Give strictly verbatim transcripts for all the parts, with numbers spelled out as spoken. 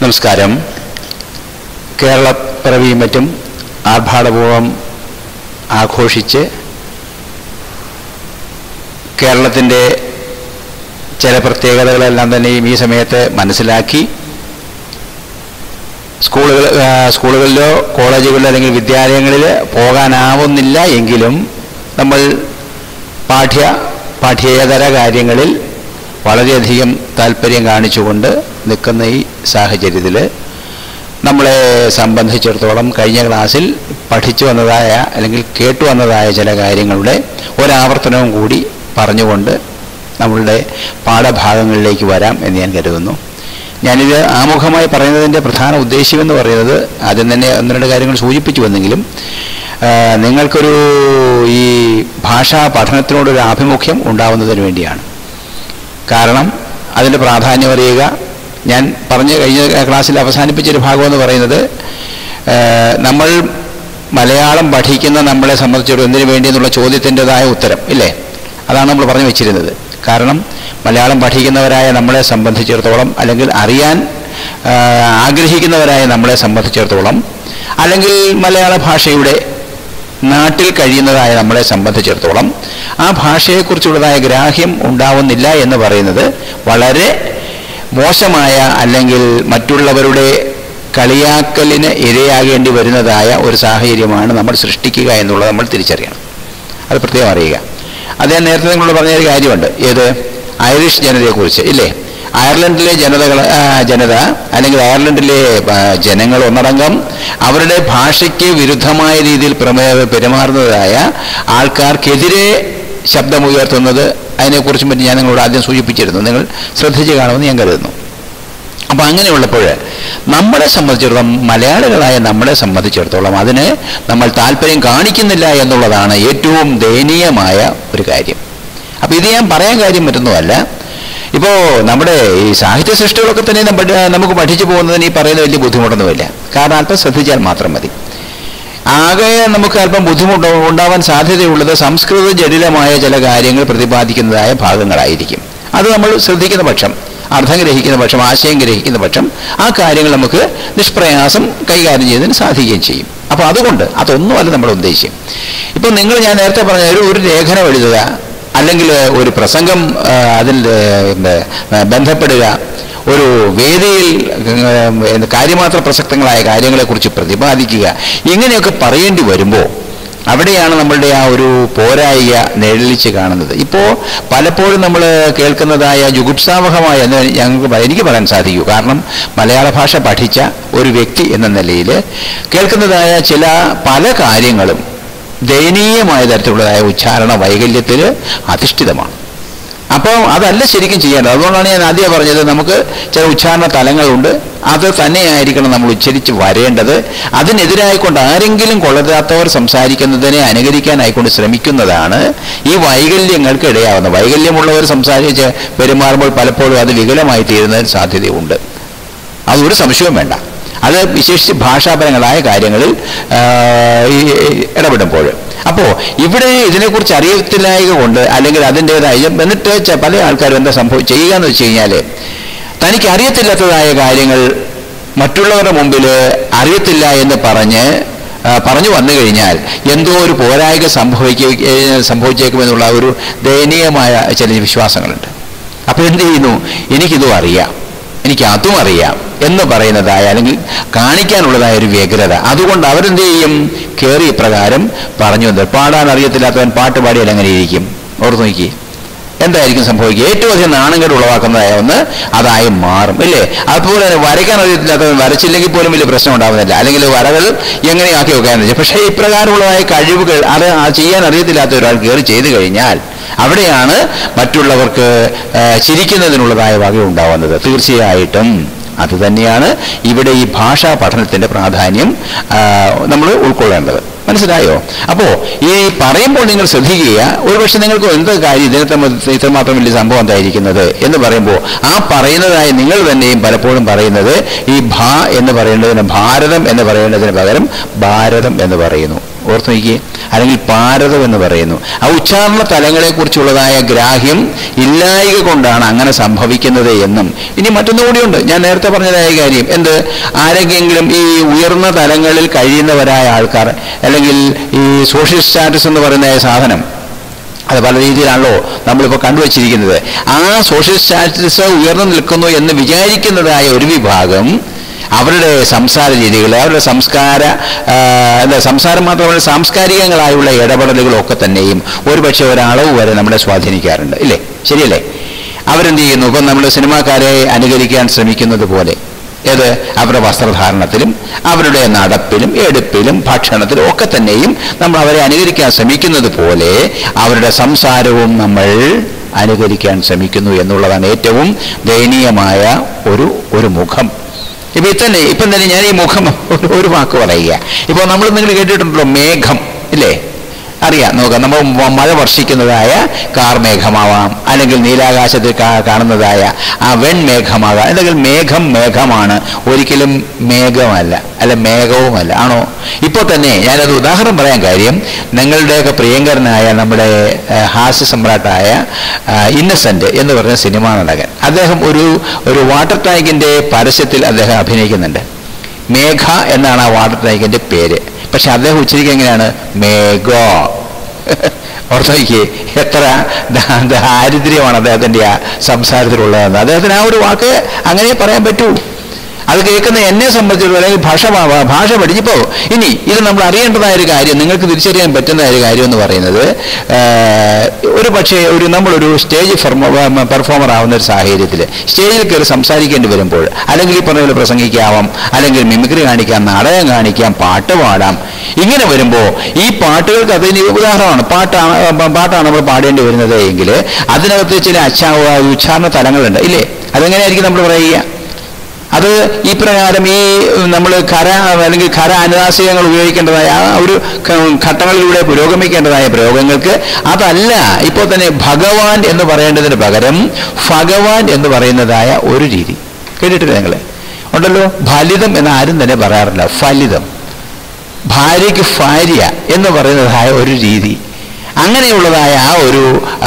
നമസ്കാരം. കേരളപ്പിറവിയും മറ്റും ആർഭാടപൂർവം ആഘോഷിച്ച് കേരളത്തിൻ്റെ ചില പ്രത്യേകതകളെല്ലാം തന്നെയും ഈ സമയത്ത് മനസ്സിലാക്കി സ്കൂളുകൾ സ്കൂളുകളിലോ കോളേജുകളിലോ അല്ലെങ്കിൽ വിദ്യാലയങ്ങളിൽ പോകാനാവുന്നില്ല എങ്കിലും നമ്മൾ പാഠ്യ പാഠ്യേതര കാര്യങ്ങളിൽ വളരെയധികം താല്പര്യം കാണിച്ചുകൊണ്ട് നിൽക്കുന്ന ഈ സാഹചര്യത്തിൽ നമ്മളെ സംബന്ധിച്ചിടത്തോളം കഴിഞ്ഞ ക്ലാസ്സിൽ പഠിച്ചു വന്നതായ അല്ലെങ്കിൽ കേട്ടു വന്നതായ ചില കാര്യങ്ങളുടെ ഒരാവർത്തനവും കൂടി പറഞ്ഞുകൊണ്ട് നമ്മളുടെ പാഠഭാഗങ്ങളിലേക്ക് വരാം എന്ന് ഞാൻ കരുതുന്നു. ഞാനിത് ആമുഖമായി പറയുന്നതിൻ്റെ പ്രധാന ഉദ്ദേശ്യമെന്ന് പറയുന്നത് ആദ്യം തന്നെ ഒന്ന് രണ്ട് കാര്യങ്ങൾ സൂചിപ്പിച്ചു വന്നെങ്കിലും നിങ്ങൾക്കൊരു ഈ ഭാഷാ പഠനത്തിനോടൊരു ആഭിമുഖ്യം ഉണ്ടാവുന്നതിന് വേണ്ടിയാണ്. കാരണം അതിൻ്റെ പ്രാധാന്യം അറിയുക. ഞാൻ പറഞ്ഞ കഴിഞ്ഞ ക്ലാസ്സിൽ അവസാനിപ്പിച്ചൊരു ഭാഗമെന്ന് പറയുന്നത് നമ്മൾ മലയാളം പഠിക്കുന്ന നമ്മളെ സംബന്ധിച്ചിടത്തോളം എന്തിനു വേണ്ടി എന്നുള്ള ചോദ്യത്തിൻ്റെതായ ഉത്തരം ഇല്ലേ, അതാണ് നമ്മൾ പറഞ്ഞു വെച്ചിരുന്നത്. കാരണം മലയാളം പഠിക്കുന്നവരായ നമ്മളെ സംബന്ധിച്ചിടത്തോളം അല്ലെങ്കിൽ അറിയാൻ ആഗ്രഹിക്കുന്നവരായ നമ്മളെ സംബന്ധിച്ചിടത്തോളം അല്ലെങ്കിൽ മലയാള ഭാഷയുടെ നാട്ടിൽ കഴിയുന്നതായ നമ്മളെ സംബന്ധിച്ചിടത്തോളം ആ ഭാഷയെക്കുറിച്ചുള്ളതായ ഗ്രാഹ്യം ഉണ്ടാവുന്നില്ല എന്ന് പറയുന്നത് വളരെ മോശമായ അല്ലെങ്കിൽ മറ്റുള്ളവരുടെ കളിയാക്കലിന് ഇരയാകേണ്ടി വരുന്നതായ ഒരു സാഹചര്യമാണ് നമ്മൾ സൃഷ്ടിക്കുക എന്നുള്ളത് നമ്മൾ തിരിച്ചറിയണം. അത് പ്രത്യേകം അറിയുക. അത് ഞാൻ നേരത്തെ നിങ്ങളോട് പറഞ്ഞൊരു കാര്യമുണ്ട്. ഏത് ഐറിഷ് ജനതയെക്കുറിച്ച് ഇല്ലേ? അയർലൻഡിലെ ജനതകൾ ജനത അല്ലെങ്കിൽ അയർലൻഡിലെ ജനങ്ങൾ ഒന്നടങ്കം അവരുടെ ഭാഷയ്ക്ക് വിരുദ്ധമായ രീതിയിൽ പെരുമാറുന്നതായ ആൾക്കാർക്കെതിരെ ശബ്ദമുയർത്തുന്നത് അതിനെക്കുറിച്ചും പറ്റി ഞാൻ നിങ്ങളോട് ആദ്യം സൂചിപ്പിച്ചിരുന്നു. നിങ്ങൾ ശ്രദ്ധിച്ച് കാണുമെന്ന് ഞാൻ കരുതുന്നു. അപ്പോൾ അങ്ങനെയുള്ളപ്പോൾ നമ്മളെ സംബന്ധിച്ചിടത്തോളം മലയാളികളായ നമ്മളെ സംബന്ധിച്ചിടത്തോളം അതിന് നമ്മൾ താല്പര്യം കാണിക്കുന്നില്ല എന്നുള്ളതാണ് ഏറ്റവും ദയനീയമായ ഒരു കാര്യം. അപ്പോൾ ഇത് ഞാൻ പറയാൻ കാര്യം പറ്റുന്നതല്ല. ഇപ്പോൾ നമ്മുടെ ഈ സാഹിത്യ സൃഷ്ടികളൊക്കെ തന്നെ നമുക്ക് പഠിച്ചു പോകുന്നതിന് ഈ പറയുന്ന വലിയ ബുദ്ധിമുട്ടൊന്നുമില്ല. കാരണം അല്പം ശ്രദ്ധിച്ചാൽ മാത്രം മതി. ആകെ നമുക്ക് അല്പം ബുദ്ധിമുട്ട് ഉണ്ടാവാൻ സാധ്യതയുള്ളത് സംസ്കൃത ജടിലമായ ചില കാര്യങ്ങൾ പ്രതിപാദിക്കുന്നതായ ഭാഗങ്ങളായിരിക്കും. അത് നമ്മൾ ശ്രദ്ധിക്കുന്ന പക്ഷം, അർത്ഥം ഗ്രഹിക്കുന്ന പക്ഷം, ആശയം ഗ്രഹിക്കുന്ന പക്ഷം ആ കാര്യങ്ങൾ നമുക്ക് നിഷ്പ്രയാസം കൈകാര്യം ചെയ്യുന്നതിന് സാധിക്കുകയും ചെയ്യും. അപ്പോൾ അതുകൊണ്ട് അതൊന്നുമല്ല നമ്മുടെ ഉദ്ദേശ്യം. ഇപ്പം നിങ്ങൾ ഞാൻ നേരത്തെ പറഞ്ഞ ഒരു ഒരു ലേഖനം എഴുതുക അല്ലെങ്കിൽ ഒരു പ്രസംഗം അതിൽ ബന്ധപ്പെടുക, ഒരു വേദിയിൽ കാര്യമാത്ര പ്രസക്തങ്ങളായ കാര്യങ്ങളെക്കുറിച്ച് പ്രതിപാദിക്കുക, ഇങ്ങനെയൊക്കെ പറയേണ്ടി വരുമ്പോൾ അവിടെയാണ് നമ്മളുടെ ആ ഒരു പോരായിക നിഴലിച്ച് കാണുന്നത്. ഇപ്പോൾ പലപ്പോഴും നമ്മൾ കേൾക്കുന്നതായ ജുഗുപ്സാവഹമായ എന്ന് ഞങ്ങൾക്ക് എനിക്ക് പറയാൻ സാധിക്കൂ. കാരണം മലയാള ഭാഷ പഠിച്ച ഒരു വ്യക്തി എന്ന നിലയിൽ കേൾക്കുന്നതായ ചില പല കാര്യങ്ങളും ദയനീയമായ തരത്തിലുള്ളതായ ഉച്ചാരണ വൈകല്യത്തിൽ അധിഷ്ഠിതമാണ്. അപ്പോൾ അതല്ല ശരിക്കും ചെയ്യേണ്ടത്. അതുകൊണ്ടാണ് ഞാൻ ആദ്യം പറഞ്ഞത് നമുക്ക് ചില ഉച്ചാരണ തലങ്ങളുണ്ട്, അത് തന്നെയായിരിക്കണം നമ്മൾ ഉച്ചരിച്ച് വരേണ്ടത്. അതിനെതിരായിക്കൊണ്ട് ആരെങ്കിലും കൊള്ളരുതാത്തവർ സംസാരിക്കുന്നതിനെ അനുകരിക്കാനായിക്കൊണ്ട് ശ്രമിക്കുന്നതാണ് ഈ വൈകല്യങ്ങൾക്ക് ഇടയാവുന്നത്. വൈകല്യമുള്ളവർ സംസാരിച്ച് പെരുമാറുമ്പോൾ പലപ്പോഴും അത് വികലമായി തീരുന്നതിന് സാധ്യതയുണ്ട്. അതൊരു സംശയവും വേണ്ട. അത് വിശേഷിച്ച് ഭാഷാപരങ്ങളായ കാര്യങ്ങളിൽ ഇടപെടുമ്പോൾ. അപ്പോൾ ഇവിടെ ഇതിനെക്കുറിച്ച് അറിയത്തില്ലായക കൊണ്ട് അല്ലെങ്കിൽ അതിൻ്റെതായ എന്നിട്ട് പല ആൾക്കാരും എന്താ സംഭവം ചെയ്യുക എന്ന് വെച്ച് കഴിഞ്ഞാൽ തനിക്ക് അറിയത്തില്ലാത്തതായ കാര്യങ്ങൾ മറ്റുള്ളവരുടെ മുമ്പിൽ അറിയത്തില്ല എന്ന് പറഞ്ഞ് പറഞ്ഞു വന്നു കഴിഞ്ഞാൽ എന്തോ ഒരു പോരായ്ക സംഭവിക്കുക സംഭവിച്ചേക്കുമെന്നുള്ള ഒരു ദയനീയമായ ചില വിശ്വാസങ്ങളുണ്ട്. അപ്പോൾ എന്ത് ചെയ്യുന്നു, എനിക്കിതും അറിയാം, എനിക്ക് അതും അറിയാം എന്ന് പറയുന്നതായ അല്ലെങ്കിൽ കാണിക്കാനുള്ളതായ ഒരു വ്യഗ്രത. അതുകൊണ്ട് അവരെന്ത് ചെയ്യും, കയറി ഇപ്രകാരം പറഞ്ഞു വന്നത്. പാടാൻ അറിയത്തില്ലാത്തവൻ പാട്ട് പാടിയാൽ എങ്ങനെ ഇരിക്കും? ഓർത്ത് നോക്കി, എന്തായിരിക്കും സംഭവിക്കുക? ഏറ്റവും അധികം നാണംകേട് ഉളവാക്കുന്നതായ ഒന്ന് അതായി മാറും ഇല്ലേ? അതുപോലെ തന്നെ വരയ്ക്കാൻ അറിയത്തില്ലാത്തവൻ വരച്ചില്ലെങ്കിൽ പോലും വലിയ പ്രശ്നം ഉണ്ടാകുന്നില്ല, അല്ലെങ്കിൽ വരകൾ എങ്ങനെയാക്കി വെക്കാന്ന് വെച്ചാൽ. പക്ഷേ ഇപ്രകാരമുള്ളതായ കഴിവുകൾ അത് ചെയ്യാൻ അറിയത്തില്ലാത്ത ഒരാൾ കയറി ചെയ്തു കഴിഞ്ഞാൽ അവിടെയാണ് മറ്റുള്ളവർക്ക് ചിരിക്കുന്നതിനുള്ളതായ വക ഉണ്ടാവുന്നത്. തീർച്ചയായിട്ടും അതുതന്നെയാണ് ഇവിടെ ഈ ഭാഷാ പഠനത്തിൻ്റെ പ്രാധാന്യം നമ്മൾ ഉൾക്കൊള്ളേണ്ടത്. മനസ്സിലായോ? അപ്പോൾ ഈ പറയുമ്പോൾ നിങ്ങൾ ശ്രദ്ധിക്കുക. ഒരുപക്ഷെ നിങ്ങൾക്ക് എന്ത് കാര്യം ഇതിനെ ഇത്രമാത്രം വലിയ സംഭവം എന്തായിരിക്കുന്നത് എന്ന് പറയുമ്പോൾ ആ പറയുന്നതായി നിങ്ങൾ തന്നെയും പലപ്പോഴും പറയുന്നത് ഈ ഭ എന്ന് പറയേണ്ടതിന് ഭാരതം എന്ന് പറയേണ്ടതിന് പകരം ഭാരതം എന്ന് പറയുന്നു. ഓർത്ത് ഓർത്ത് നോക്കിയേ. അല്ലെങ്കിൽ പാരതം എന്ന് പറയുന്നു. ആ ഉച്ചാരണ തലങ്ങളെക്കുറിച്ചുള്ളതായ ഗ്രാഹ്യം ഇല്ലായ്ക കൊണ്ടാണ് അങ്ങനെ സംഭവിക്കുന്നത് എന്നും. ഇനി മറ്റൊന്നുകൂടിയുണ്ട്, ഞാൻ നേരത്തെ പറഞ്ഞതായ കാര്യം. എന്ത്? ആരെങ്കിലും ഈ ഉയർന്ന തലങ്ങളിൽ കഴിയുന്നവരായ ആൾക്കാർ, അല്ലെങ്കിൽ ഈ സോഷ്യൽ സ്റ്റാറ്റസ് എന്ന് പറയുന്ന സാധനം, അത് പല രീതിയിലാണല്ലോ നമ്മളിപ്പോൾ കണ്ടുവച്ചിരിക്കുന്നത്. ആ സോഷ്യൽ സ്റ്റാറ്റസ് ഉയർന്നു നിൽക്കുന്നു എന്ന് വിചാരിക്കുന്നതായ ഒരു വിഭാഗം അവരുടെ സംസാര രീതികൾ, അവരുടെ സംസ്കാര എന്താ സംസാരം മാത്രമല്ല സാംസ്കാരികങ്ങളായുള്ള ഇടപെടലുകളൊക്കെ തന്നെയും ഒരുപക്ഷെ ഒരളവ് വരെ നമ്മളെ സ്വാധീനിക്കാറുണ്ട്. ഇല്ലേ? ശരിയല്ലേ? അവരെന്ത് ചെയ്യുന്നു? ഇപ്പം നമ്മൾ സിനിമാക്കാരെ അനുകരിക്കാൻ ശ്രമിക്കുന്നത് പോലെ, ഏത്? അവരുടെ വസ്ത്രധാരണത്തിലും അവരുടെ നടപ്പിലും എടുപ്പിലും ഭക്ഷണത്തിലും ഒക്കെ തന്നെയും നമ്മൾ അവരെ അനുകരിക്കാൻ ശ്രമിക്കുന്നത് പോലെ അവരുടെ സംസാരവും നമ്മൾ അനുകരിക്കാൻ ശ്രമിക്കുന്നു എന്നുള്ളതാണ് ഏറ്റവും ദയനീയമായ ഒരു ഒരു മുഖം. ഇപ്പം ഇത്തന്നെ ഇപ്പം തന്നെ ഞാൻ ഈ മുഖം ഒരു വാക്ക് പറയുക. ഇപ്പോൾ നമ്മൾ നിങ്ങൾ കേട്ടിട്ടുണ്ടല്ലോ മേഘം, ഇല്ലേ? അറിയാം, നോക്കാം. നമ്മൾ മഴ വർഷിക്കുന്നതായ കാർമേഘമാവാം, അല്ലെങ്കിൽ നീലാകാശത്തിൽ കാണുന്നതായ ആ വെൺമേഘമാകാം. അല്ലെങ്കിൽ മേഘം മേഘമാണ്, ഒരിക്കലും മേഘമല്ല, അല്ല മേഘവുമല്ല. ആണോ? ഇപ്പോൾ തന്നെ ഞാനത് ഉദാഹരണം പറയാൻ കാര്യം, നിങ്ങളുടെയൊക്കെ പ്രിയങ്കരനായ നമ്മുടെ ഹാസ്യ സമ്രാട്ടായ ഇന്നസെന്റ് എന്ന് പറഞ്ഞ സിനിമാ നടകൻ, അദ്ദേഹം ഒരു ഒരു വാട്ടർ ടാങ്കിന്റെ പരസ്യത്തിൽ അദ്ദേഹം അഭിനയിക്കുന്നുണ്ട്. മേഘ എന്നാണ് ആ വാട്ടർ ടാങ്കിന്റെ പേര്. പക്ഷെ അദ്ദേഹം ഉച്ചരിക്കുക എങ്ങനെയാണ്? മേഘോ. ഓർത്തോയ്ക്ക് എത്ര ദാരിദ്ര്യമാണ് അദ്ദേഹത്തിൻ്റെ ആ സംസാരത്തിലുള്ളതെന്ന്. അദ്ദേഹത്തിന് ആ ഒരു വാക്ക് അങ്ങനെ പറയാൻ പറ്റൂ. അത് കേൾക്കുന്ന എന്നെ സംബന്ധിച്ചിടത്തോളം, അല്ലെങ്കിൽ ഭാഷ ഭാഷ പഠിച്ചപ്പോൾ ഇനി ഇത് നമ്മൾ അറിയേണ്ടതായ ഒരു കാര്യം, നിങ്ങൾക്ക് തിരിച്ചറിയാൻ പറ്റുന്ന ഒരു കാര്യം എന്ന് പറയുന്നത്, ഒരു പക്ഷേ ഒരു നമ്മളൊരു സ്റ്റേജ് പെർഫോമർ ആവുന്ന ഒരു സാഹചര്യത്തിൽ സ്റ്റേജിൽ കയറി സംസാരിക്കേണ്ടി വരുമ്പോൾ, അല്ലെങ്കിൽ ഈ പറഞ്ഞ പോലെ പ്രസംഗിക്കാവാം, അല്ലെങ്കിൽ മിമിക്രി കാണിക്കാം, നാടകം കാണിക്കാം, പാട്ട് പാടാം. ഇങ്ങനെ വരുമ്പോൾ ഈ പാട്ടുകൾക്ക് അതിന് ഉദാഹരണമാണ്. പാട്ടാണ് പാട്ടാണ് നമ്മൾ പാടേണ്ടി വരുന്നത് എങ്കിൽ അതിനകത്ത് ചില അച്ചാ ഉച്ചാരണ തലങ്ങളുണ്ട്, ഇല്ലേ? അതെങ്ങനെയായിരിക്കും നമ്മൾ പറയുക? അത് ഈ പ്രകാരം ഈ നമ്മൾ ഖര അല്ലെങ്കിൽ ഖര അനുനാസികങ്ങൾ ഉപയോഗിക്കേണ്ടതായ ആ ഒരു ഘട്ടങ്ങളിലൂടെ പുരോഗമിക്കേണ്ടതായ പ്രയോഗങ്ങൾക്ക് അതല്ല. ഇപ്പോൾ തന്നെ ഭഗവാൻ എന്ന് പറയേണ്ടതിന് പകരം ഭഗവാൻ എന്ന് പറയുന്നതായ ഒരു രീതി കേട്ടിട്ടില്ല നിങ്ങൾ? ഉണ്ടല്ലോ. ഫലിതം എന്ന് ആരും തന്നെ പറയാറില്ല. ഫലിതം, ഭാര്യയ്ക്ക് ഭാര്യ എന്ന് പറയുന്നതായ ഒരു രീതി, അങ്ങനെയുള്ളതായ ആ ഒരു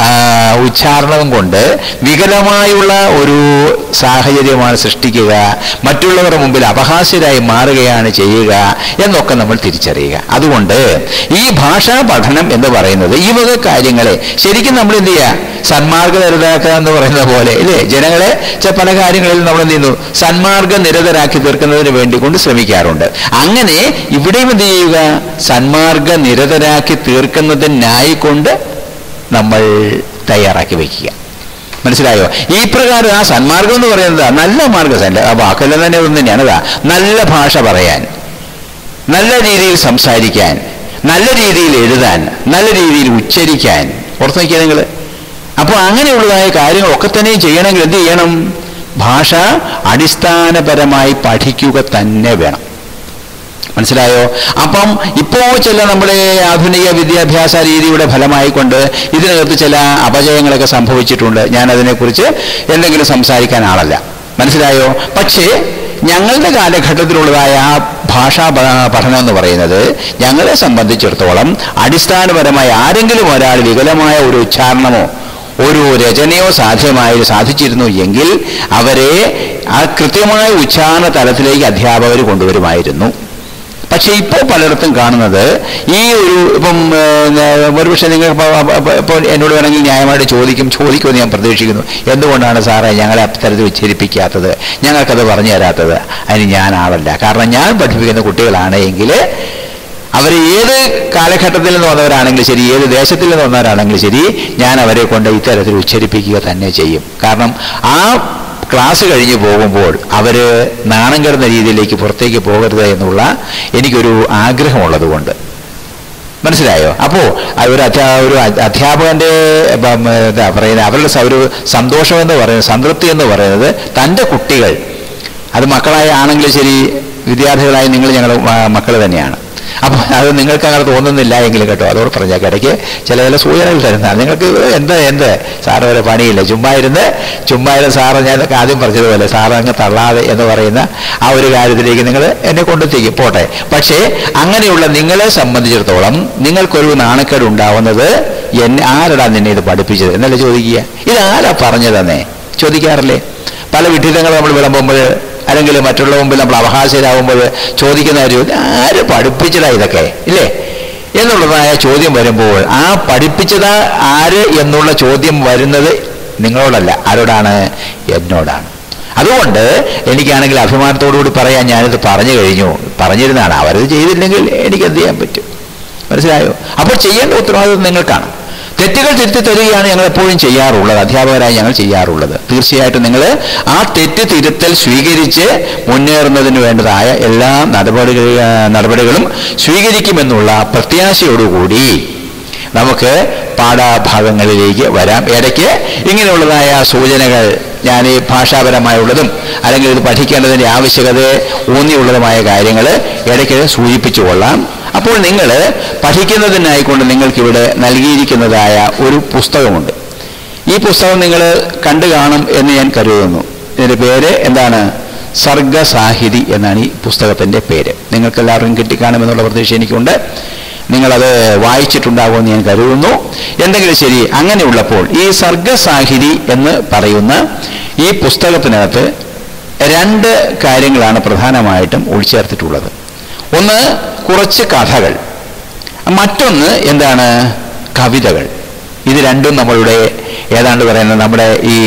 ഉച്ചാരണം കൊണ്ട് വികലമായുള്ള ഒരു സാഹചര്യമാണ് സൃഷ്ടിക്കുക, മറ്റുള്ളവരുടെ മുമ്പിൽ അപഹാസ്യരായി മാറുകയാണ് ചെയ്യുക എന്നൊക്കെ നമ്മൾ തിരിച്ചറിയുക. അതുകൊണ്ട് ഈ ഭാഷാ പഠനം എന്ന് പറയുന്നത് ഈ വക കാര്യങ്ങളെ ശരിക്കും നമ്മൾ എന്ത് ചെയ്യുക? സന്മാർഗ നിരതരാക്കുക എന്ന് പറയുന്ന പോലെ, ഇല്ലേ? ജനങ്ങളെ പല കാര്യങ്ങളിൽ നമ്മൾ എന്ത് ചെയ്യുന്നു? സന്മാർഗ നിരതരാക്കി തീർക്കുന്നതിന് വേണ്ടി കൊണ്ട് ശ്രമിക്കാറുണ്ട്. അങ്ങനെ ഇവിടെയും എന്ത് ചെയ്യുക? സന്മാർഗ നിരതരാക്കി തീർക്കുന്നതിനായി കൊണ്ട് നമ്മൾ തയ്യാറാക്കി വയ്ക്കുക. മനസ്സിലായോ? ഈ പ്രകാരം ആ സന്മാർഗം എന്ന് പറയുന്നത് നല്ല മാർഗം, ആ വാക്കെല്ലാം തന്നെ ഒന്നും തന്നെയാണ്. അതാ നല്ല ഭാഷ പറയാൻ, നല്ല രീതിയിൽ സംസാരിക്കാൻ, നല്ല രീതിയിൽ എഴുതാൻ, നല്ല രീതിയിൽ ഉച്ചരിക്കാൻ. ഓർത്ത് നോക്കിയാൽ നിങ്ങൾ. അപ്പോൾ അങ്ങനെയുള്ളതായ കാര്യങ്ങളൊക്കെ തന്നെ ചെയ്യണമെങ്കിൽ എന്ത് ചെയ്യണം? ഭാഷ അടിസ്ഥാനപരമായി പഠിക്കുക തന്നെ വേണം. മനസ്സിലായോ? അപ്പം ഇപ്പോൾ ചില നമ്മുടെ ആധുനിക വിദ്യാഭ്യാസ രീതിയുടെ ഫലമായിക്കൊണ്ട് ഇതിനകത്ത് ചില അപജയങ്ങളൊക്കെ സംഭവിച്ചിട്ടുണ്ട്. ഞാൻ അതിനെക്കുറിച്ച് എന്തെങ്കിലും സംസാരിക്കാൻ ആളല്ല. മനസ്സിലായോ? പക്ഷേ ഞങ്ങളുടെ കാലഘട്ടത്തിലുള്ളതായ ആ ഭാഷാ പഠനം എന്ന് പറയുന്നത് ഞങ്ങളെ സംബന്ധിച്ചിടത്തോളം അടിസ്ഥാനപരമായി ആരെങ്കിലും ഒരാൾ വികലമായ ഒരു ഉച്ചാരണമോ ഒരു രചനയോ സാധ്യമായി സാധിച്ചിരുന്നു എങ്കിൽ അവരെ ആ കൃത്യമായ ഉച്ചാരണ തലത്തിലേക്ക് അധ്യാപകർ കൊണ്ടുവരുമായിരുന്നു. പക്ഷെ ഇപ്പോൾ പലയിടത്തും കാണുന്നത് ഈ ഒരു ഇപ്പം ഒരുപക്ഷെ നിങ്ങൾ ഇപ്പോൾ എന്നോട് വേണമെങ്കിൽ ന്യായമായിട്ട് ചോദിക്കും ചോദിക്കുമെന്ന് ഞാൻ പ്രതീക്ഷിക്കുന്നു. എന്തുകൊണ്ടാണ് സാറേ ഞങ്ങളെ അത്തരത്തിൽ ഉച്ചരിപ്പിക്കാത്തത്, ഞങ്ങൾക്കത് പറഞ്ഞു തരാത്തത്? അതിന് ഞാൻ ആളല്ല. കാരണം ഞാൻ പഠിപ്പിക്കുന്ന കുട്ടികളാണ് എങ്കിൽ അവർ ഏത് കാലഘട്ടത്തിൽ നിന്ന് വന്നവരാണെങ്കിലും ശരി, ഏത് ദേശത്തിൽ നിന്ന് വന്നവരാണെങ്കിലും ശരി, ഞാൻ അവരെ കൊണ്ട് ഇത്തരത്തിൽ ഉച്ചരിപ്പിക്കുക തന്നെ ചെയ്യും. കാരണം ആ ക്ലാസ് കഴിഞ്ഞ് പോകുമ്പോൾ അവർ നാണം കെടുന്ന രീതിയിലേക്ക് പുറത്തേക്ക് പോകരുത് എന്നുള്ള എനിക്കൊരു ആഗ്രഹമുള്ളത് കൊണ്ട്. മനസ്സിലായോ? അപ്പോൾ ഒരു അധ്യാ ഒരു അധ്യാപകൻ്റെ എന്താ പറയുന്നത്, അവരുടെ ഒരു സന്തോഷം എന്ന് പറയുന്നത്, സംതൃപ്തി എന്ന് പറയുന്നത് തൻ്റെ കുട്ടികൾ, അത് മക്കളായ ആണെങ്കിലും ശരി, വിദ്യാർത്ഥികളായി നിങ്ങൾ ഞങ്ങളുടെ മക്കൾ തന്നെയാണ്. അപ്പം അത് നിങ്ങൾക്ക് അങ്ങനെ തോന്നുന്നില്ല എങ്കിലും കേട്ടോ, അതോട് പറഞ്ഞാൽ ഇടയ്ക്ക് ചില ചില സൂചനകൾ തരുന്നതാണ്. നിങ്ങൾക്ക് എന്ത് എന്ത് സാറ് വരെ പണിയില്ല, ചുമ്മാ ഇരുന്ന് ചുമ്മാ ഇരുന്ന് സാറ് ഞാനൊക്കെ ആദ്യം പറഞ്ഞതുപോലെ സാറ് അങ്ങ് തള്ളാതെ എന്ന് പറയുന്ന ആ ഒരു കാര്യത്തിലേക്ക് നിങ്ങൾ എന്നെ കൊണ്ടെത്തിക്കും, പോട്ടെ. പക്ഷേ അങ്ങനെയുള്ള നിങ്ങളെ സംബന്ധിച്ചിടത്തോളം നിങ്ങൾക്കൊരു നാണക്കേട് ഉണ്ടാവുന്നത് എന്നെ ആരടാ നിന്നെ ഇത് പഠിപ്പിച്ചത് എന്നല്ലേ ചോദിക്കുക. ഇതാരാ പറഞ്ഞു തന്നെ ചോദിക്കാറില്ലേ? പല വിഡ്ഢിത്തങ്ങൾ നമ്മൾ വിളമ്പുമ്പോൾ അല്ലെങ്കിൽ മറ്റുള്ള മുമ്പിൽ നമ്മൾ അവകാശരാകുമ്പോൾ ചോദിക്കുന്ന ഒരു ചോദ്യം, ആര് പഠിപ്പിച്ചതാ ഇതൊക്കെ ഇല്ലേ എന്നുള്ളതായ ചോദ്യം വരുമ്പോൾ ആ പഠിപ്പിച്ചതാ ആര് എന്നുള്ള ചോദ്യം വരുന്നത് നിങ്ങളോടല്ല, ആരോടാണ്? എന്നോടാണ്. അതുകൊണ്ട് എനിക്കാണെങ്കിൽ അഭിമാനത്തോടുകൂടി പറയാൻ ഞാനിത് പറഞ്ഞു കഴിഞ്ഞു, പറഞ്ഞിരുന്നാണ്. അവരത് ചെയ്തില്ലെങ്കിൽ എനിക്ക് എന്ത് ചെയ്യാൻ പറ്റും? മനസ്സിലായോ? അപ്പോൾ ചെയ്യേണ്ട ഉത്തരവാദിത്വം നിങ്ങൾക്കാണ്. തെറ്റുകൾ തിരുത്തി തരികയാണ് ഞങ്ങൾ എപ്പോഴും ചെയ്യാറുള്ളത്, അധ്യാപകരായി ഞങ്ങൾ ചെയ്യാറുള്ളത്. തീർച്ചയായിട്ടും നിങ്ങൾ ആ തെറ്റ് തിരുത്തൽ സ്വീകരിച്ച് മുന്നേറുന്നതിന് വേണ്ടതായ എല്ലാ നടപടികൾ നടപടികളും സ്വീകരിക്കുമെന്നുള്ള പ്രത്യാശയോടുകൂടി നമുക്ക് പാഠഭാഗങ്ങളിലേക്ക് വരാം. ഇടയ്ക്ക് ഇങ്ങനെയുള്ളതായ സൂചനകൾ ഞാൻ ഈ ഭാഷാപരമായുള്ളതും അല്ലെങ്കിൽ ഇത് പഠിക്കേണ്ടതിൻ്റെ ആവശ്യകത ഊന്നിയുള്ളതുമായ കാര്യങ്ങൾ ഇടയ്ക്ക് സൂചിപ്പിച്ചു കൊള്ളാം. അപ്പോൾ നിങ്ങൾ പഠിക്കുന്നതിനായിക്കൊണ്ട് നിങ്ങൾക്കിവിടെ നൽകിയിരിക്കുന്നതായ ഒരു പുസ്തകമുണ്ട്. ഈ പുസ്തകം നിങ്ങൾ കണ്ടു കാണും എന്ന് ഞാൻ കരുതുന്നു. ഇതിൻ്റെ പേര് എന്താണ്? സർഗസാഹിതി എന്നാണ് ഈ പുസ്തകത്തിൻ്റെ പേര്. നിങ്ങൾക്കെല്ലാവർക്കും കിട്ടിക്കാണുമെന്നുള്ള പ്രതീക്ഷ എനിക്കുണ്ട്. നിങ്ങളത് വായിച്ചിട്ടുണ്ടാകുമെന്ന് ഞാൻ കരുതുന്നു. എന്തെങ്കിലും ശരി, അങ്ങനെയുള്ളപ്പോൾ ഈ സർഗസാഹിതി എന്ന് പറയുന്ന ഈ പുസ്തകത്തിനകത്ത് രണ്ട് കാര്യങ്ങളാണ് പ്രധാനമായിട്ടും ഉൾച്ചേർത്തിട്ടുള്ളത്. ഒന്ന് കുറച്ച് കഥകൾ, മറ്റൊന്ന് എന്താണ്? കവിതകൾ. ഇത് രണ്ടും നമ്മളുടെ ഏതാണ്ട് പറയുന്നത് നമ്മുടെ ഈ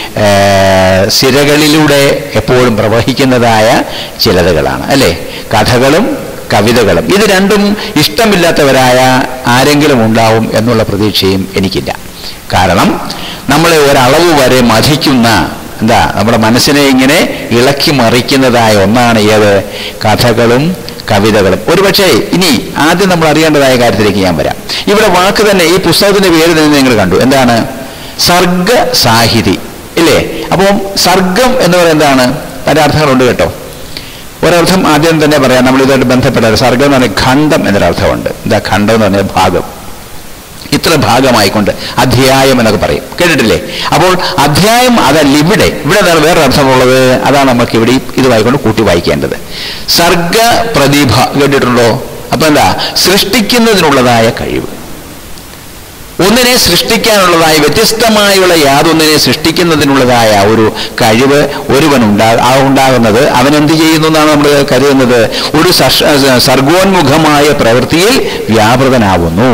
സിരകളിലൂടെ എപ്പോഴും പ്രവഹിക്കുന്നതായ ചിലതകളാണ് അല്ലേ? കഥകളും കവിതകളും. ഇത് രണ്ടും ഇഷ്ടമില്ലാത്തവരായ ആരെങ്കിലും ഉണ്ടാവും എന്നുള്ള പ്രതീക്ഷയും എനിക്കില്ല. കാരണം നമ്മളെ ഒരളവ് വരെ മതിക്കുന്ന, എന്താ, നമ്മുടെ മനസ്സിനെ ഇങ്ങനെ ഇളക്കി മറിക്കുന്നതായ ഒന്നാണ് ഏത്? കഥകളും കവിതകളും. ഒരുപക്ഷെ ഇനി ആദ്യം നമ്മൾ അറിയേണ്ടതായ കാര്യത്തിലേക്ക് ഞാൻ വരാം. ഇവിടെ വാക്ക് തന്നെ, ഈ പുസ്തകത്തിന്റെ പേര് തന്നെ നിങ്ങൾ കണ്ടു, എന്താണ്? സർഗസാഹിതി ഇല്ലേ? അപ്പം സർഗം എന്ന് പറയുന്നത് എന്താണ്? പല അർത്ഥങ്ങളുണ്ട് കേട്ടോ. ഒരർത്ഥം ആദ്യം തന്നെ പറയാം, നമ്മൾ ഇതുമായിട്ട് ബന്ധപ്പെട്ട സർഗം എന്ന് പറഞ്ഞാൽ ഖണ്ഡം എന്നൊരർത്ഥമുണ്ട്. എന്താ ഖണ്ഡം എന്ന് പറഞ്ഞാൽ? ഭാഗം. ഇത്ര ഭാഗമായിക്കൊണ്ട് അധ്യായം എന്നൊക്കെ പറയും, കേട്ടിട്ടില്ലേ? അപ്പോൾ അധ്യായം അതല്ല, ഇവിടെ ഇവിടെ എന്താണ് വേറെ അർത്ഥമുള്ളത്? അതാണ് നമുക്ക് ഇവിടെ ഇതുമായിക്കൊണ്ട് കൂട്ടി വായിക്കേണ്ടത്. സർഗ പ്രതിഭ കേട്ടിട്ടുണ്ടോ? അപ്പൊ എന്താ? സൃഷ്ടിക്കുന്നതിനുള്ളതായ കഴിവ്. ഒന്നിനെ സൃഷ്ടിക്കാനുള്ളതായ, വ്യത്യസ്തമായുള്ള യാതൊന്നിനെ സൃഷ്ടിക്കുന്നതിനുള്ളതായ ഒരു കഴിവ് ഒരുവൻ ഉണ്ടാ ആ ഉണ്ടാകുന്നത് അവൻ എന്ത് ചെയ്യുന്നു എന്നാണ് നമ്മൾ കരുതുന്നത്? ഒരു സർഗോന്മുഖമായ പ്രവൃത്തിയിൽ വ്യാപൃതനാവുന്നു.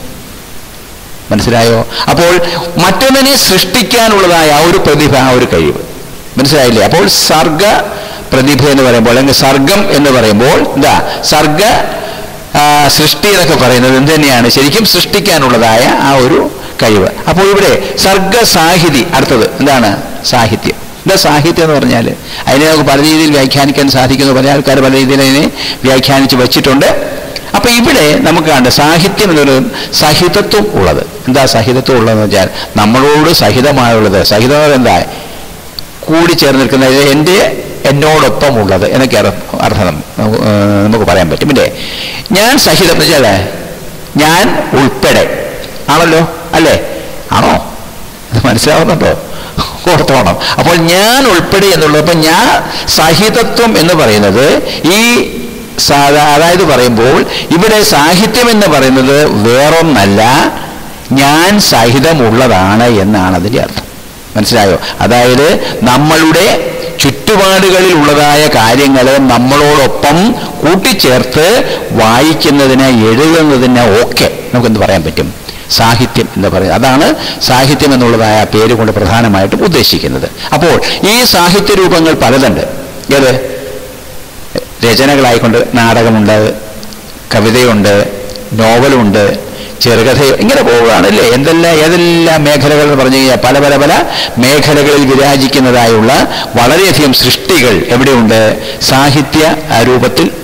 മനസ്സിലായോ? അപ്പോൾ മറ്റൊന്നിനെ സൃഷ്ടിക്കാനുള്ളതായ ആ ഒരു പ്രതിഭ, ആ ഒരു കഴിവ്, മനസ്സിലായില്ലേ? അപ്പോൾ സർഗ പ്രതിഭ എന്ന് പറയുമ്പോൾ, അല്ലെങ്കിൽ സർഗം എന്ന് പറയുമ്പോൾ എന്താ? സർഗ സൃഷ്ടി എന്നൊക്കെ പറയുന്നത് എന്ത് തന്നെയാണ്? ശരിക്കും സൃഷ്ടിക്കാനുള്ളതായ ആ ഒരു കഴിവ്. അപ്പോൾ ഇവിടെ സർഗസാഹിതി, അടുത്തത് എന്താണ്? സാഹിത്യം. എന്താ സാഹിത്യം എന്ന് പറഞ്ഞാൽ? അതിനെ നമുക്ക് പല രീതിയിൽ വ്യാഖ്യാനിക്കാൻ സാധിക്കുന്നു. പല ആൾക്കാർ പല രീതിയിൽ അതിനെ വ്യാഖ്യാനിച്ച് വച്ചിട്ടുണ്ട്. അപ്പൊ ഇവിടെ നമുക്ക് കണ്ട് സാഹിത്യം എന്നൊരു സഹിതത്വം ഉള്ളത്. എന്താ സഹിതത്വം ഉള്ളതെന്ന് വെച്ചാൽ നമ്മളോട് സഹിതമായുള്ളത്. സഹിതം എന്താ? കൂടിച്ചേർന്ന് നിൽക്കുന്നത്, എൻ്റെ എന്നോടൊപ്പം ഉള്ളത് എന്നൊക്കെ അർത്ഥം നമുക്ക് പറയാൻ പറ്റും ഇല്ലേ? ഞാൻ സഹിതം എന്ന് വെച്ചാൽ ഞാൻ ഉൾപ്പെടെ ആണല്ലോ, അല്ലേ? ആണോ? ഇത് മനസ്സിലാവുന്നുണ്ടോ? ഓർത്തോണം. അപ്പോൾ ഞാൻ ഉൾപ്പെടെ എന്നുള്ളത്, അപ്പം ഞാൻ സഹിതത്വം എന്ന് പറയുന്നത് ഈ അതായത് പറയുമ്പോൾ ഇവിടെ സാഹിത്യം എന്ന് പറയുന്നത് വേറൊന്നല്ല, ഞാൻ സഹിതമുള്ളതാണ് എന്നാണ് അതിൻ്റെ അർത്ഥം. മനസ്സിലായോ? അതായത് നമ്മളുടെ ചുറ്റുപാടുകളിൽ ഉള്ളതായ കാര്യങ്ങളെ നമ്മളോടൊപ്പം കൂട്ടിച്ചേർത്ത് വായിക്കുന്നതിന്, എഴുതുന്നതിന് ഒക്കെ നമുക്കെന്ത് പറയാൻ പറ്റും? സാഹിത്യം എന്ന് പറയുന്നത്. അതാണ് സാഹിത്യം എന്നുള്ളതായ പേര് കൊണ്ട് പ്രധാനമായിട്ടും ഉദ്ദേശിക്കുന്നത്. അപ്പോൾ ഈ സാഹിത്യ രൂപങ്ങൾ പലതുണ്ട്. ഏത്? രചനകളായിക്കൊണ്ട് നാടകമുണ്ട്, കവിതയുണ്ട്, നോവലുണ്ട്, ചെറുകഥയോ, ഇങ്ങനെ പോവുകയാണല്ലേ? എന്തെല്ലാം ഏതെല്ലാം മേഖലകൾ എന്ന് പറഞ്ഞു കഴിഞ്ഞാൽ പല പല പല മേഖലകളിൽ വിരാജിക്കുന്നതായുള്ള വളരെയധികം സൃഷ്ടികൾ എവിടെയുണ്ട്? സാഹിത്യ രൂപത്തിൽ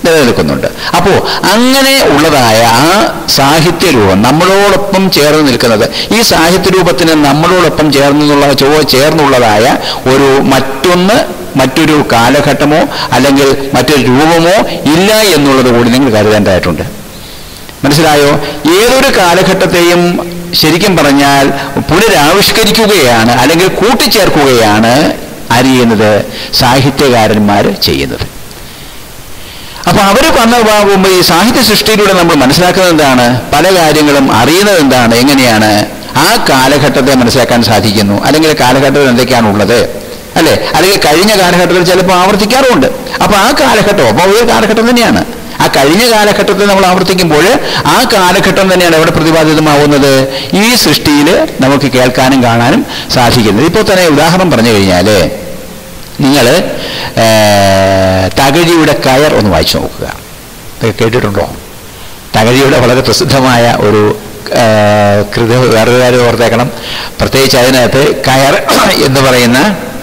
നിലനിൽക്കുന്നുണ്ട്. അപ്പോൾ അങ്ങനെ ഉള്ളതായ ആ സാഹിത്യ രൂപം നമ്മളോടൊപ്പം ചേർന്ന് നിൽക്കുന്നത്, ഈ സാഹിത്യ രൂപത്തിന് നമ്മളോടൊപ്പം ചേർന്നുള്ള ചോ ചേർന്നുള്ളതായ ഒരു മറ്റൊന്ന് മറ്റൊരു കാലഘട്ടമോ അല്ലെങ്കിൽ മറ്റൊരു രൂപമോ ഇല്ല എന്നുള്ളത് കൂടി നിങ്ങൾ കരുതേണ്ടതായിട്ടുണ്ട്. മനസ്സിലായോ? ഏതൊരു കാലഘട്ടത്തെയും ശരിക്കും പറഞ്ഞാൽ പുനരാവിഷ്കരിക്കുകയാണ് അല്ലെങ്കിൽ കൂട്ടിച്ചേർക്കുകയാണ് ആര് ചെയ്യുന്നത്? സാഹിത്യകാരന്മാർ ചെയ്യുന്നത്. അപ്പൊ അവർ പറഞ്ഞു പോകുമ്പോൾ ഈ സാഹിത്യ സൃഷ്ടിയിലൂടെ നമ്മൾ മനസ്സിലാക്കുന്നത് എന്താണ്? പല കാര്യങ്ങളും അറിയുന്നത് എന്താണ്? എങ്ങനെയാണ് ആ കാലഘട്ടത്തെ മനസ്സിലാക്കാൻ സാധിക്കുന്നു, അല്ലെങ്കിൽ കാലഘട്ടത്തിൽ എന്തൊക്കെയാണ് ഉള്ളത്, അല്ലെ? അല്ലെങ്കിൽ കഴിഞ്ഞ കാലഘട്ടത്തിൽ ചിലപ്പോൾ ആവർത്തിക്കാറുമുണ്ട്. അപ്പൊ ആ കാലഘട്ടം അപ്പോൾ ഒരു കാലഘട്ടം തന്നെയാണ്. ആ കഴിഞ്ഞ കാലഘട്ടത്തിൽ നമ്മൾ ആവർത്തിക്കുമ്പോൾ ആ കാലഘട്ടം തന്നെയാണ് ഇവിടെ പ്രതിപാദിതമാവുന്നത് ഈ സൃഷ്ടിയിൽ നമുക്ക് കേൾക്കാനും കാണാനും സാധിക്കുന്നത്. ഇപ്പോൾ തന്നെ ഉദാഹരണം പറഞ്ഞു കഴിഞ്ഞാൽ നിങ്ങൾ തകഴിയുടെ കയർ ഒന്ന് വായിച്ചു നോക്കുക. കേട്ടിട്ടുണ്ടോ? തകഴിയുടെ വളരെ പ്രസിദ്ധമായ ഒരു കൃത. വേറൊരു കാര്യം ഓർത്തേക്കണം, പ്രത്യേകിച്ച് അതിനകത്ത് കയർ എന്ന് പറയുന്ന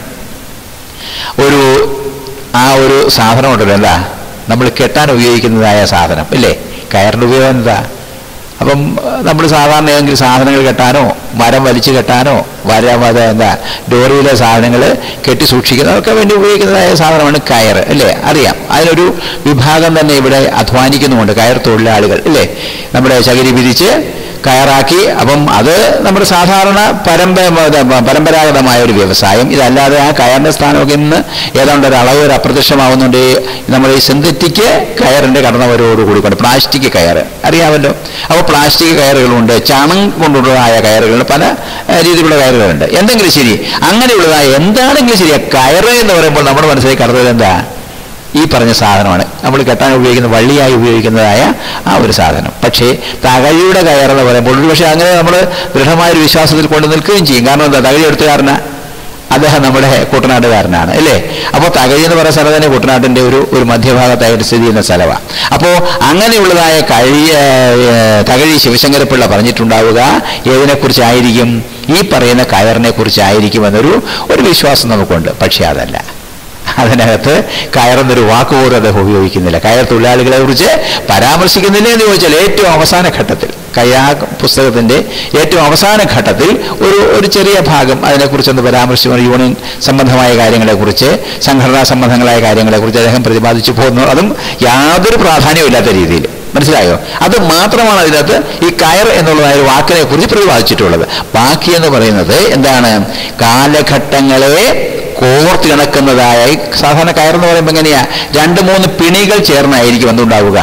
ഒരു ആ ഒരു സാധനം ഉണ്ടല്ലോ, എന്താ നമ്മൾ കെട്ടാൻ ഉപയോഗിക്കുന്നതായ സാധനം ഇല്ലേ? കയറിൻ്റെ ഉപയോഗം എന്താ? അപ്പം നമ്മൾ സാധാരണ ഏതെങ്കിലും സാധനങ്ങൾ കെട്ടാനോ മരം വലിച്ചു കെട്ടാനോ വരം അത് എന്താ ഡോറിയിലെ സാധനങ്ങൾ കെട്ടി സൂക്ഷിക്കുന്നതൊക്കെ വേണ്ടി ഉപയോഗിക്കുന്നതായ സാധനമാണ് കയർ അല്ലേ? അറിയാം. അതിനൊരു വിഭാഗം തന്നെ ഇവിടെ അധ്വാനിക്കുന്നുമുണ്ട്, കയർ തൊഴിലാളികൾ ഇല്ലേ? നമ്മുടെ ചകിരി പിരിച്ച് കയറാക്കി. അപ്പം അത് നമ്മുടെ സാധാരണ പരമ്പര പരമ്പരാഗതമായ ഒരു വ്യവസായം. ഇതല്ലാതെ ആ കയറിൻ്റെ സ്ഥാനമൊക്കെ ഇന്ന് ഏതാണ്ട് ഒരു അളവ് ഒരു അപ്രത്യക്ഷമാവുന്നുണ്ട്. നമ്മൾ ഈ സിന്തറ്റിക് കയറിൻ്റെ കടന്നവരോടുകൂടി കൊണ്ട് പ്ലാസ്റ്റിക് കയർ അറിയാമല്ലോ. അപ്പോൾ പ്ലാസ്റ്റിക് കയറുകളുണ്ട്, ചണം കൊണ്ടുള്ളതായ കയറുകളുണ്ട്, പല രീതിയിലുള്ള കയറുകളുണ്ട്. എന്തെങ്കിലും ശരി, അങ്ങനെയുള്ളതായ എന്താണെങ്കിലും ശരി, കയറ് എന്ന് പറയുമ്പോൾ നമ്മുടെ മനസ്സിലേക്ക് കടന്നത് എന്താ? ഈ പറഞ്ഞ സാധനമാണ് നമ്മൾ കെട്ടാൻ ഉപയോഗിക്കുന്ന വള്ളിയായി ഉപയോഗിക്കുന്നതായ ആ ഒരു സാധനം. പക്ഷേ തകഴിയുടെ കയറെന്ന് പറയുമ്പോൾ ഒരു പക്ഷേ അങ്ങനെ നമ്മൾ ദൃഢമായൊരു വിശ്വാസത്തിൽ കൊണ്ട് നിൽക്കുകയും ചെയ്യും. കാരണം എന്താ? തകഴി എടുത്തുകാരന അദ്ദേഹം നമ്മുടെ കുട്ടനാട്ടുകാരനാണ് അല്ലേ? അപ്പോൾ തകഴി എന്ന് പറയുന്ന സ്ഥലം തന്നെ കുട്ടനാട്ടിൻ്റെ ഒരു ഒരു മധ്യഭാഗത്തായിട്ട് സ്ഥിതി ചെയ്യുന്ന സ്ഥലമാണ്. അപ്പോൾ അങ്ങനെയുള്ളതായ കഴി തകഴി ശിവശങ്കരപ്പിള്ള പറഞ്ഞിട്ടുണ്ടാവുക ഏതിനെക്കുറിച്ചായിരിക്കും? ഈ പറയുന്ന കയറിനെ കുറിച്ചായിരിക്കുമെന്നൊരു ഒരു വിശ്വാസം നമുക്കുണ്ട്. പക്ഷേ അതല്ല. അതിനകത്ത് കയറെന്നൊരു വാക്കുപോലും അദ്ദേഹം ഉപയോഗിക്കുന്നില്ല. കയർ തൊഴിലാളികളെ കുറിച്ച് പരാമർശിക്കുന്നില്ല എന്ന് ചോദിച്ചാൽ ഏറ്റവും അവസാന ഘട്ടത്തിൽ കയ്യാ പുസ്തകത്തിൻ്റെ ഏറ്റവും അവസാന ഘട്ടത്തിൽ ഒരു ഒരു ചെറിയ ഭാഗം അതിനെക്കുറിച്ചൊന്ന് പരാമർശിച്ചു. യൂണിയൻ സംബന്ധമായ കാര്യങ്ങളെക്കുറിച്ച്, സംഘടനാ സംബന്ധങ്ങളായ കാര്യങ്ങളെക്കുറിച്ച് അദ്ദേഹം പ്രതിപാദിച്ചു പോകുന്നു. അതും യാതൊരു പ്രാധാന്യമില്ലാത്ത രീതിയിൽ. മനസ്സിലായോ? അത് മാത്രമാണ് അതിനകത്ത് ഈ കയർ എന്നുള്ളതായ ഒരു വാക്കിനെ കുറിച്ച് പ്രതിപാദിച്ചിട്ടുള്ളത്. ബാക്കി എന്ന് പറയുന്നത് എന്താണ്? കാലഘട്ടങ്ങളെ കോർത്ത് കിടക്കുന്നതായ സാധാരണ കയറെന്ന് പറയുമ്പോൾ എങ്ങനെയാ? രണ്ട് മൂന്ന് പിണികൾ ചേർന്നായിരിക്കും എന്തുണ്ടാവുക?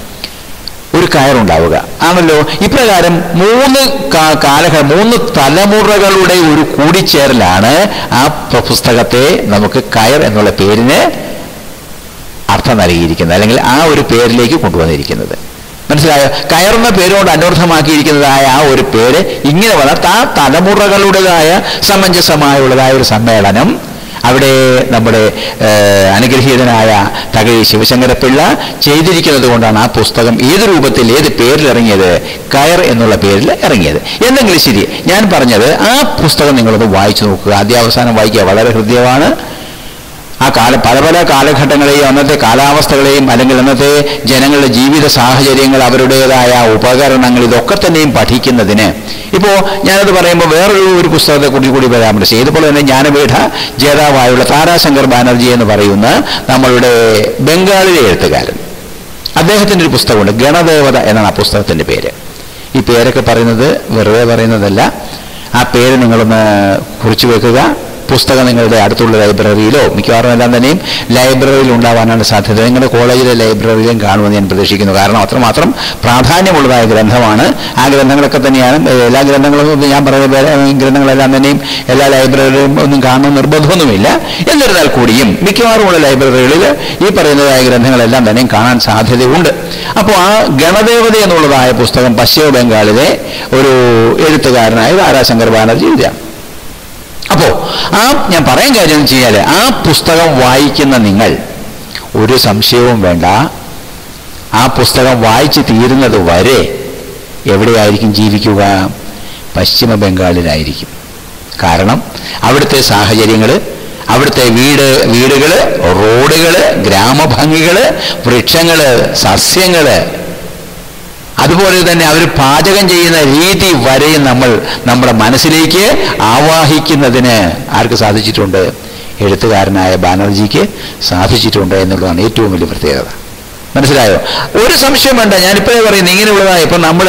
ഒരു കയറുണ്ടാവുക ആണല്ലോ. ഇപ്രകാരം മൂന്ന് കാലഘട്ടം മൂന്ന് തലമുറകളുടെ ഒരു കൂടിച്ചേരലാണ് ആ പുസ്തകത്തെ നമുക്ക് കയർ എന്നുള്ള പേരിന് അർത്ഥം നൽകിയിരിക്കുന്നത്, അല്ലെങ്കിൽ ആ ഒരു പേരിലേക്ക് കൊണ്ടുവന്നിരിക്കുന്നത്. മനസ്സിലായോ? കയറുന്ന പേരുകൊണ്ട് അനർത്ഥമാക്കിയിരിക്കുന്നതായ ആ ഒരു പേര് ഇങ്ങനെ വന്ന ആ തലമുറകളുടേതായ സമഞ്ജസമായുള്ളതായ ഒരു സമ്മേളനം അവിടെ നമ്മുടെ അനുഗ്രഹീതനായ തകഴി ശിവശങ്കരപ്പിള്ള ചെയ്തിരിക്കുന്നത് കൊണ്ടാണ് ആ പുസ്തകം ഏത് രൂപത്തിൽ ഏത് പേരിൽ ഇറങ്ങിയത്? കയർ എന്നുള്ള പേരിൽ ഇറങ്ങിയത്. എന്തെങ്കിലും ശരി, ഞാൻ പറഞ്ഞത് ആ പുസ്തകം നിങ്ങളൊന്ന് വായിച്ചു നോക്കുക. ആദ്യാവസാനം വായിക്കുക, വളരെ ഹൃദ്യമാണ്. ആ കാല പല പല കാലഘട്ടങ്ങളെയും അന്നത്തെ കാലാവസ്ഥകളെയും അല്ലെങ്കിൽ അന്നത്തെ ജനങ്ങളുടെ ജീവിത സാഹചര്യങ്ങൾ, അവരുടേതായ ഉപകരണങ്ങൾ, ഇതൊക്കെ തന്നെയും പഠിക്കുന്നതിന് ഇപ്പോൾ ഞാനത് പറയുമ്പോൾ വേറൊരു ഒരു പുസ്തകത്തെ കൂടി കൂടി പരാമർശിച്ചു. ഇതുപോലെ തന്നെ ജ്ഞാനപീഠ ജേതാവായുള്ള താരാശങ്കർ ബാനർജി എന്ന് പറയുന്ന നമ്മളുടെ ബംഗാളിലെ എഴുത്തുകാരൻ, അദ്ദേഹത്തിൻ്റെ ഒരു പുസ്തകമുണ്ട്, ഗണദേവത എന്നാണ് ആ പുസ്തകത്തിൻ്റെ പേര്. ഈ പേരൊക്കെ പറയുന്നത് വെറുതെ പറയുന്നതല്ല. ആ പേര് നിങ്ങളൊന്ന് കുറിച്ചു വെക്കുക. പുസ്തകം നിങ്ങളുടെ അടുത്തുള്ള ലൈബ്രറിയിലോ മിക്കവാറും എല്ലാം തന്നെയും ലൈബ്രറിയിൽ ഉണ്ടാവാനാണ് സാധ്യത. നിങ്ങളുടെ കോളേജിലെ ലൈബ്രറിയിലും കാണുമെന്ന് ഞാൻ പ്രതീക്ഷിക്കുന്നു. കാരണം അത്രമാത്രം പ്രാധാന്യമുള്ളതായ ഗ്രന്ഥമാണ്. ആ ഗ്രന്ഥങ്ങളൊക്കെ തന്നെയാണ് എല്ലാ ഗ്രന്ഥങ്ങളും ഞാൻ പറയുന്ന ഗ്രന്ഥങ്ങളെല്ലാം തന്നെയും എല്ലാ ലൈബ്രറിയിലും ഒന്നും കാണുന്ന നിർബന്ധമൊന്നുമില്ല. എന്നിരുന്നാൽ കൂടിയും മിക്കവാറുമുള്ള ലൈബ്രറികളിൽ ഈ പറയുന്നതായ ഗ്രന്ഥങ്ങളെല്ലാം തന്നെയും കാണാൻ സാധ്യതയുണ്ട്. അപ്പോൾ ആ ഗണദേവത എന്നുള്ളതായ പുസ്തകം പശ്ചിമ ബംഗാളിലെ ഒരു എഴുത്തുകാരനായ താരാശങ്കർ ബാനർജി എഴുതിയാണ്. അപ്പോൾ ആ ഞാൻ പറയാൻ കാര്യം എന്ന് വെച്ച് കഴിഞ്ഞാൽ ആ പുസ്തകം വായിക്കുന്ന നിങ്ങൾ ഒരു സംശയവും വേണ്ട, ആ പുസ്തകം വായിച്ച് തീരുന്നത് വരെ എവിടെയായിരിക്കും ജീവിക്കുക? പശ്ചിമ ബംഗാളിലായിരിക്കും. കാരണം അവിടുത്തെ സാഹചര്യങ്ങൾ, അവിടുത്തെ വീട് വീടുകൾ, റോഡുകൾ, ഗ്രാമഭംഗികൾ, വൃക്ഷങ്ങൾ, സസ്യങ്ങൾ, അതുപോലെ തന്നെ അവർ പാചകം ചെയ്യുന്ന രീതി വരെയും നമ്മൾ നമ്മുടെ മനസ്സിലേക്ക് ആവാഹിക്കുന്നതിന് ആർക്ക് സാധിച്ചിട്ടുണ്ട്? എഴുത്തുകാരനായ ബാനർജിക്ക് സാധിച്ചിട്ടുണ്ട് എന്നുള്ളതാണ് ഏറ്റവും വലിയ പ്രത്യേകത. മനസ്സിലായോ? ഒരു സംശയം വേണ്ട. ഞാനിപ്പോഴേ പറയുന്നത് ഇങ്ങനെയുള്ളതായ ഇപ്പം നമ്മൾ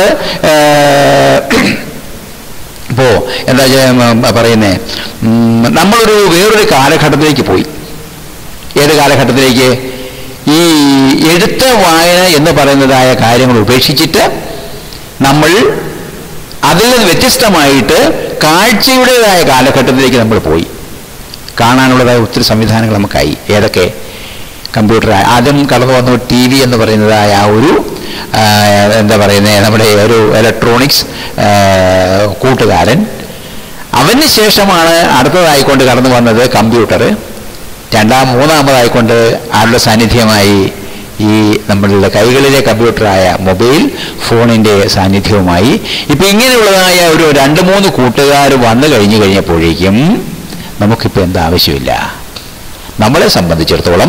ഇപ്പോൾ എന്താ പറയുന്നത്, നമ്മളൊരു വേറൊരു കാലഘട്ടത്തിലേക്ക് പോയി. ഏത് കാലഘട്ടത്തിലേക്ക്? ഈ എഴുത്ത് വായന എന്ന് പറയുന്നതായ കാര്യങ്ങൾ ഉപേക്ഷിച്ചിട്ട് നമ്മൾ അതിൽ നിന്ന് വ്യത്യസ്തമായിട്ട് കാഴ്ചയുടേതായ കാലഘട്ടത്തിലേക്ക് നമ്മൾ പോയി. കാണാനുള്ളതായ ഒത്തിരി സംവിധാനങ്ങൾ നമുക്കായി. ഏതൊക്കെ? കമ്പ്യൂട്ടർ. ആദ്യം കടന്നു വന്നു ടി വി എന്ന് പറയുന്നതായ ആ ഒരു എന്താ പറയുന്നത് നമ്മുടെ ഒരു ഇലക്ട്രോണിക്സ് കൂട്ടുകാരൻ. അവന് ശേഷമാണ് അടുത്തതായിക്കൊണ്ട് കടന്നു വന്നത് കമ്പ്യൂട്ടർ. രണ്ടാം മൂന്നാമതായിക്കൊണ്ട് ആരുടെ സാന്നിധ്യമായി? ഈ നമ്മളുടെ കൈകളിലെ കമ്പ്യൂട്ടറായ മൊബൈൽ ഫോണിൻ്റെ സാന്നിധ്യവുമായി. ഇപ്പം ഇങ്ങനെയുള്ളതായ ഒരു രണ്ട് മൂന്ന് കൂട്ടുകാർ വന്നു കഴിഞ്ഞു കഴിഞ്ഞപ്പോഴേക്കും നമുക്കിപ്പോൾ എന്താ ആവശ്യമില്ല. നമ്മളെ സംബന്ധിച്ചിടത്തോളം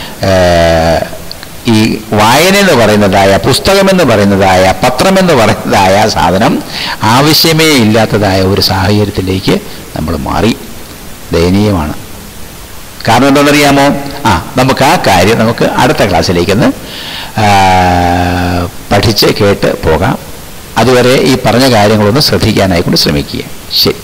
ഈ വായന എന്ന് പറയുന്നതായ, പുസ്തകമെന്ന് പറയുന്നതായ, പത്രമെന്ന് പറയുന്നതായ സാധനം ആവശ്യമേ ഇല്ലാത്തതായ ഒരു സാഹചര്യത്തിലേക്ക് നമ്മൾ മാറി. ദയനീയമാണ്. കാരണം എന്താണെന്നറിയാമോ? ആ നമുക്ക് ആ കാര്യം നമുക്ക് അടുത്ത ക്ലാസ്സിലേക്കൊന്ന് പഠിച്ച് കേട്ട് പോകാം. അതുവരെ ഈ പറഞ്ഞ കാര്യങ്ങളൊന്ന് ശ്രദ്ധിക്കാനായിക്കൊണ്ട് ശ്രമിക്കുക. ശരി.